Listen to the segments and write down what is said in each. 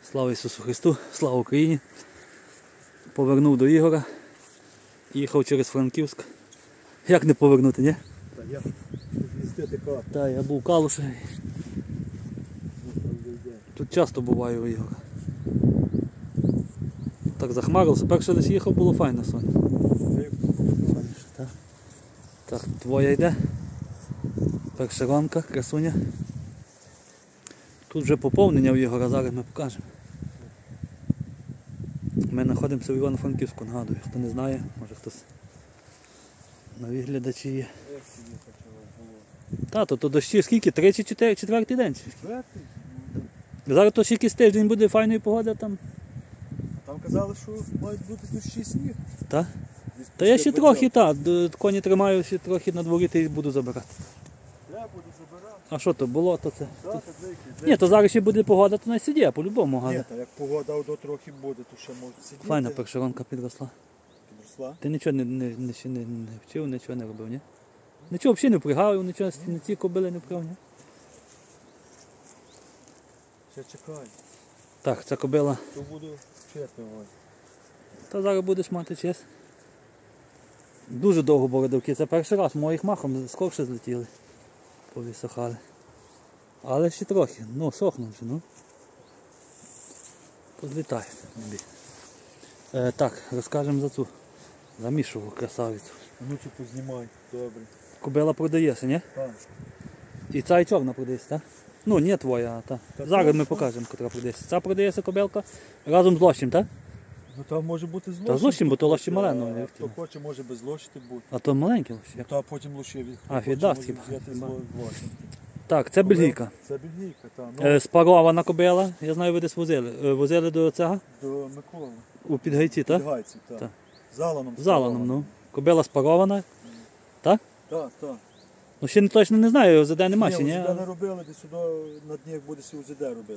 Слава Ісусу Христу, слава Україні. Повернув до Ігора. Їхав через Франківськ. Як не повернути, ні? Та я змістити карту. Так, я був в Калуші. Тут часто буваю у Ігора. Так захмарився. Перше десь їхав, було файно сонце. Так, твоя йде. Перша рамка, красуня. Тут вже поповнення у Ігора, зараз ми покажемо. Ми знаходимося в Івано-Франківську, нагадую, хто не знає, може хтось нові глядачі є. Тато, то дощі скільки? 3 чи 4 день? Зараз то ще якийсь тиждень буде файної погоди там. Там казали, що мають бути дощі сніг. Так? Та я ще трохи, коні тримаю, ще трохи на дворі і буду забирати. Я буду забирати. А що то, болото це? Так, Ні, то зараз ще буде погода, то не сидє, по-любому. ні, та як погода до трохи буде, то ще можуть сидіти. Файна першеронка підросла. Підросла? Ти нічого ще не вчив, нічого не робив, ні? Нічого взагалі не впрягав, нічого на ці кобили не впрягав, ні? Ще чекай. Так, ця кобила. То буду вчити. Та зараз будеш мати честь. Дуже довго бородавки, це перший раз, моїх махом скорше злетіли, повісохали. Але ще трохи, сохнуть вже, Позлітають. Так, розкажемо за цю замішову красавицю. Ну чи познімай, добре. Кобила продається, ні? Так. І ця і чорна продається, так? Ну, не твоя, а та. Зараз ми покажемо, котра продається. Ця продається кобилка разом з лощем, так? Ну там може бути злощі. Та з лощем, бо то лощі мале. Хто хоче, може без лощити бути. А то маленький лощ. Та потім лощі від. віддасть хіба? Взяти лощі. Так, це бельгійка. Це бельгійка, так. Спарована кобила, я знаю, ви десь возили. Возили до цього? До Миколи. У Підгайці, так? Підгайці, так. Так. Заланом. Заланом, Кобила спарована, так? Так, так. Ну ще точно не знаю, ОЗД нема чи ні? ОЗД не робили, десь сюди на днях буде сі ОЗД робити.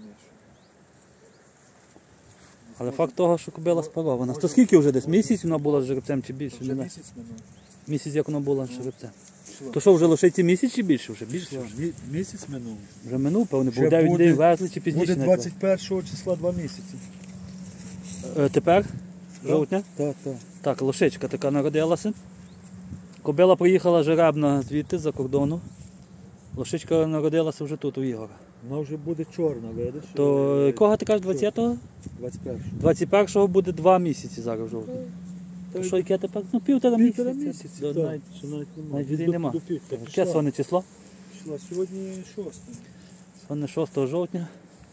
Але факт того, що кобила спарована. То скільки вже десь? Місяць вона була з жеребцем чи більше? Вже місяць минув. Місяць як вона була з жеребцем. То що, вже лишиться місяць чи більше? Вже більше? Місяць минув. Вже минув, певне, бо Ще 9 буде- днів везли чи пізніше. Буде не 21 числа 2 місяці. Тепер? Жовтня? Так, так. Так, лошичка така народилася. Кобила приїхала жеребна звідти, з-за кордону. Лошичка народилася вже тут, у Ігора. Вона вже буде чорна, видиш? То якого ти кажеш, 20-го? 21. 21-го буде 2 місяці зараз в жовтні. То що, яке тепер? Ну, півтора Півтора місяця. місяці, До- так. навіть- Ще навіть немає. Навіть людей нема. До півтора. Яке сьогодні число? Пішла. Сьогодні 6. Сьогодні 6 жовтня.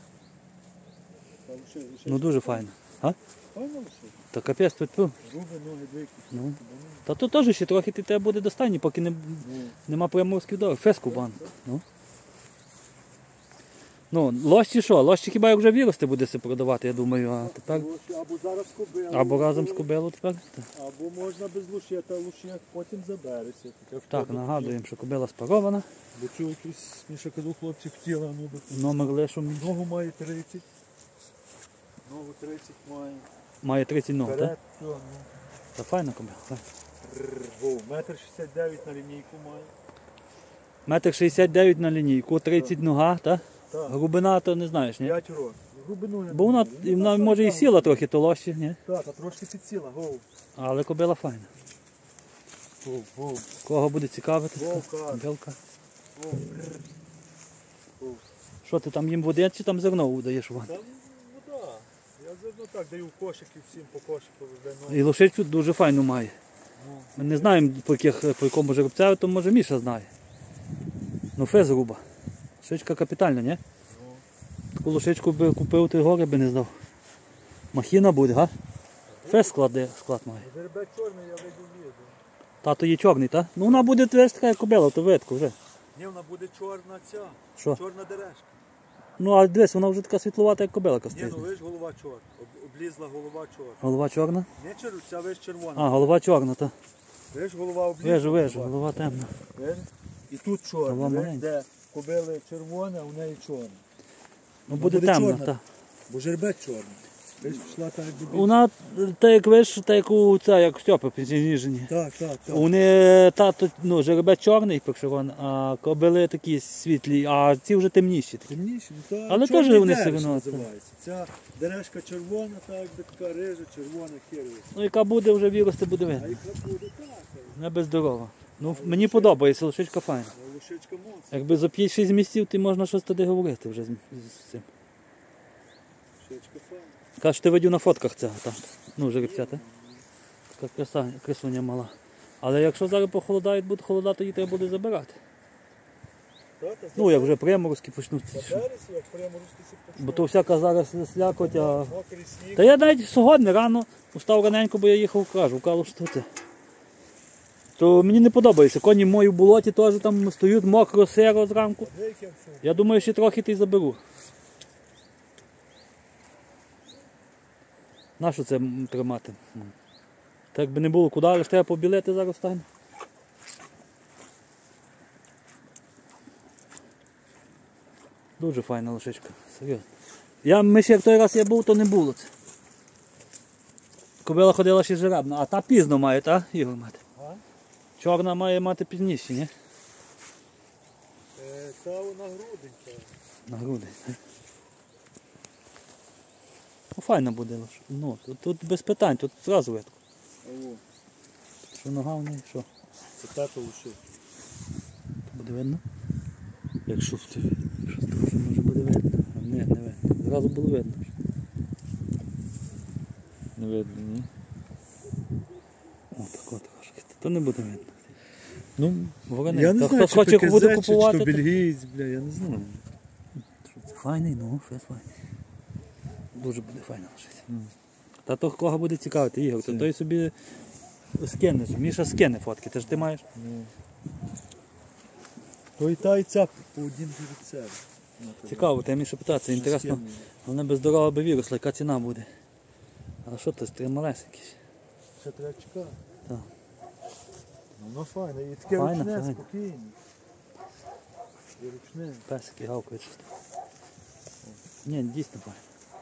Ну дуже файно. Файно лише? Та капець тут. Зуби, ноги, двійки. Ну. Та тут теж ще трохи тебе буде достатньо, поки нема приморських дорог. Феску банк. Ну, лощі що? Лощі хіба як вже вирости буде се продавати, я думаю, а тепер. Або зараз кобила. Або разом з кобилою тепер. Або можна без лушета, лушет потім забереться. Так, нагадуємо, що кобила спарована. До цього якийсь, Міша казав, хлопці хотіли, ну би. Номер лишу. Ногу має 30. Ногу 30 має. Має 30 ног, Вперед, так? все, ну. Та файна кобила. Так. Метр 69 на лінійку має. Метр 69 на лінійку, 30 нога, так? Так. Глибина, то не знаєш, ні? 5 років. Глибину я Бо вона, не вона може і сіла трохи, то лощі, ні? Так, а трошки підсіла, гоу. Але кобила файна. Гоу. Кого буде цікавити? Вовка. Кобилка. Гоу. Що ти там їм води чи там зерно даєш вон? Там вода. Я зерно так даю в кошики всім по кошику. І лошичку дуже файну має. Ми не знаємо по якому жеребцеві, то може Міша знає. Ну фез груба. Лошичка капітальна, ні? Таку лошичку би купив, ти гори би не здав. Махіна буде, га? Фез склад має. Жеребець чорний, я вийду їду. Тато є чорний, так? Ну вона буде теж така кобила, то видко вже. Ні, вона буде чорна ця. Що? Чорна дережка. Ну а дивись, вона вже така світловата, як кобилка Ні, стоїть. ну ви ж голова чорна. Облізла голова чорна. Голова чорна? Не ця ви ж червона. А, голова чорна, так. Ви ж голова облізла. Вижу, голова темна. Видиш? І тут чорна. Голова Видиш, маленька. де кобили червона, а у неї чорна. Ну буде буде темна, чорна. так. Бо жеребець чорний. Десь пішла так якби більше. Вона, так як виш, так як у ця, як Стьопа пенсіоніжені. Так. Вони, тато, ну, жеребець чорний першерон, а кобили такі світлі, а ці вже темніші. Темніші, ну та Але чорний теж вони дереш все одно, називається. Ця дережка червона, так якби така рижа, червона, херова. Ну, яка буде вже вірости, буде А видно. яка буде так, Вона бездорога. Ну, мені подобається, лошичка файна. а лошичка моцна. Якби за 5-6 місяців, ти можна щось тоді говорити вже з цим. Лошичка файна. Кажеш, ти видів на фотках цього там. Ну, жеребця, так? Така красуня мала. Але якщо зараз похолодає, буде холодати, її треба буде забирати. Та, Ну, як вже приморозки почнуться. за берез, як прямо русський Бо то всяка зараз слякоть, а... мокрий сніг. Та я навіть сьогодні рано устав раненько, бо я їхав в Калуш, що це. То мені не подобається. Коні мої в болоті теж там стоять мокро, сиро зранку. Деякі всю. Я думаю, ще трохи ти й заберу. Нащо це тримати? Так би не було куди, але ж треба побілити зараз стане. Дуже файна лошичка, серйозно. Ми ще як той раз я був, то не було це. Кобила ходила ще жеребна, а та пізно має, та, Ігор, мати? А? Чорна має мати пізніше, ні? Та вона груденька. На груди. Ну, файна буде лише. Ну, тут без питань, тут одразу видно. О, Що нога в неї, що? це тато лишив. Буде видно? Якщо це щось трохи може буде видно. А ні, не видно. Зразу було видно. Не видно, ні? О, так от трошки. То не буде видно. Ну, ворони. Я не Та знаю, хтось хоче буде чи купувати. то то- бельгієць, бля, я не знаю. Це файний, ну, фес файний. Дуже буде файно лишити. Та то кого буде цікавити, Ігор, то той собі скине. Міша скине фотки, ти ж ти маєш. То і та, і ця по один жеребцеві. Цікаво, ти Міша питатися, інтересно. Вона без дорога би виросла, яка ціна буде. А що ти, ти малесенький. Ще треба чекати. Так. Ну, воно файне, і таке Файне, ручне, файне. спокійне. І ручне. Песики гавкають щось. Ні, дійсно файно.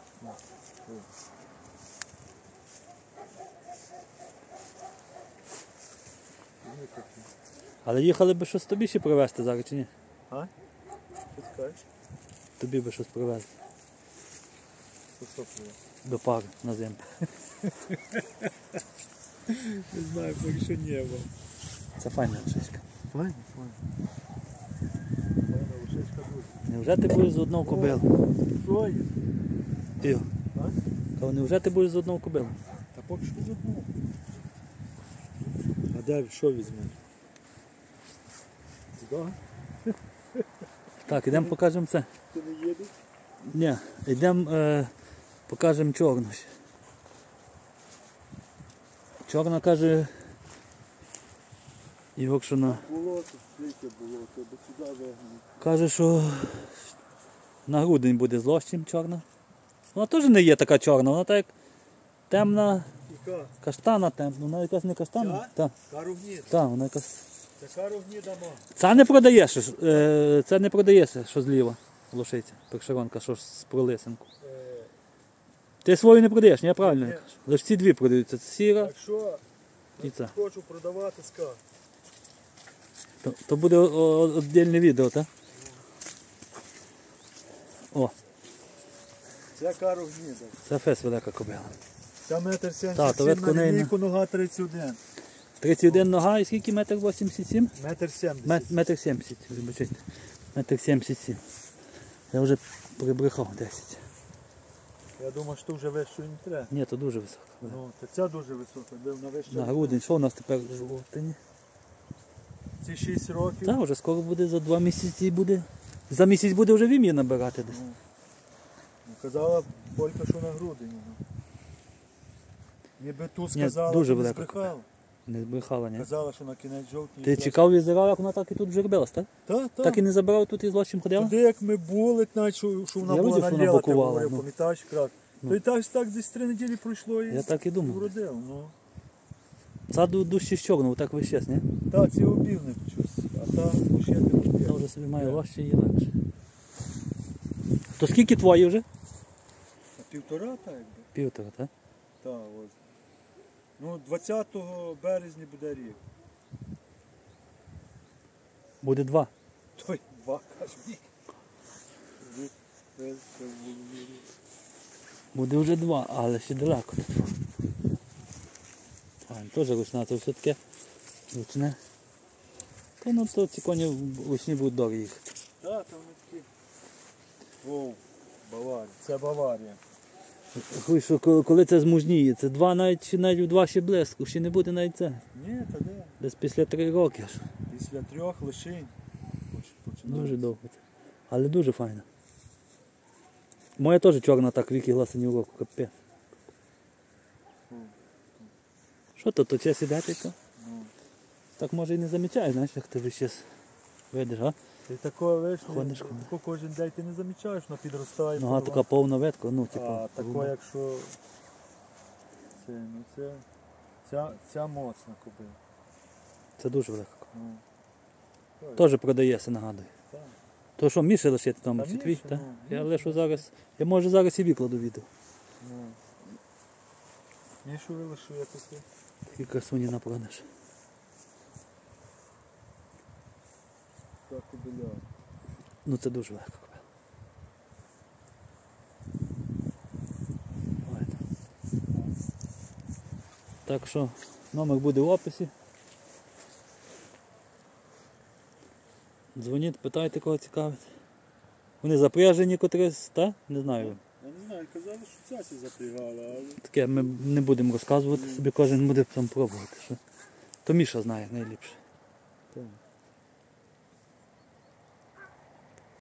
Але їхали би щось тобі ще привезти зараз чи ні? А? Що ти кажеш? Тобі би щось привезти. Що привез? До пари на зиму. Не знаю, поки що небо. Це файна лошичка. Файне, файне. Файна лошечка дуже. Невже ти будеш з одного кобилу? Що є? Ігор, А? кажу, невже ти будеш з одного кобилу? Та поки що з одного. А де що візьмеш? Туди? Так, ідемо покажемо це. Ти не їдеш? Ні, йдемо покажемо чорну ще. Чорна каже, Ігор, що на... Болото, скільки болото, до сюди вигнали. Каже, що на грудень буде злощим чорна. Вона теж не є така чорна, вона так як темна, Яка? каштана темна. Вона якась не каштана. Ця? Так, Каругніда. так, вона якась. Це каругніда ма. Це не продаєш, це не продається, що зліва лошиця, першеронка, що ж з пролисинку. Ти свою не продаєш, ні, я правильно Ні. кажу. Лише ці дві продаються, це сіра Якщо і ця. хочу продавати, скажу. То буде віддільне відео, так? О, Це каругніда. це фес велика кобила. Це метр Так, то 77 ветко на неї лінійку, нога 31. 31 нога і скільки метр 87? Метр 70. Метр 70, вибачайте. Метр 77. Я вже прибрехав 10. Я думаю, що вже вище не треба. Ні, то дуже високо. Ну, то ця дуже висока, де вона вища. На грудень, що у нас тепер в жовтині? Ці 6 років. Так, вже скоро буде, за 2 місяці буде. За місяць буде вже вім'я набирати десь. Ну, казала Полька, що на грудині. Ну. Ніби тут Ні, сказала, дуже що не велика. збрехала. Не збрехала, ні. Казала, що на кінець жовтня. Ти чекав і зирав, як вона так і тут вже робилась, так? Так, Так і не забирав тут і злощим ходила? Туди, як ми були, навіть, що вона Я була видів, що вона наліла, ти бокувала, говорив, ну. пам'ятаєш, крак. Ну. То і так десь 3 неділі пройшло і Я так і думав. вродив. Ну. Ця дужче з чорного, так весь час, ні? Та, ці обівник щось, а та ще не Та обів. вже собі має лощі і легше. То скільки твої вже? 1,5, так якби. Півтора, так? Так, ось. Ну, 20 березня буде рік. Буде 2. Той 2, каже. Буде вже 2, але ще далеко. Файно, теж ручна, це все таке ручне. Та ну то ці коні ручні будуть дорогі їхати. Так, там вони такі. Воу, Баварія. Це Баварія. Хуй, що коли це змужніє, це 2 навіть, чи навіть в 2 ще близько, ще не буде навіть це. Ні, та де? Десь після 3 роки аж. Після 3 лишень. Починає. Дуже довго це. Але дуже файно. Моя теж чорна так віки гласені в року, капець. Що то час сідати то? Ну. Так може і не замічаєш, знаєш, як ти ще видиш, а? Ти такого лиш, Ходиш. тако кожен день ти не замічаєш, воно підростає. Нога така повна ветка, ну типу. А тако, якщо це, ну це, ця моцна кобила. Це дуже велика. Ну, Теж продається, нагадую. так. То що, Міші лишити там, Та чи твій? Міша, Та? ну, Я Міша. лишу зараз. Я може зараз і викладу відео. Ну. Мішу вилишу я таки. Такі красуні на продаж. Так кобиля. Ну це дуже велика кобила. Файно. Так що номер буде в описі. Дзвоніть, питайте, кого цікавить. Вони запряжені котрись, так? Не знаю. Я не знаю, казали, що цясі запрягали, але... Таке ми не будемо розказувати собі, кожен буде там пробувати. Що. То Міша знає найліпше. Так.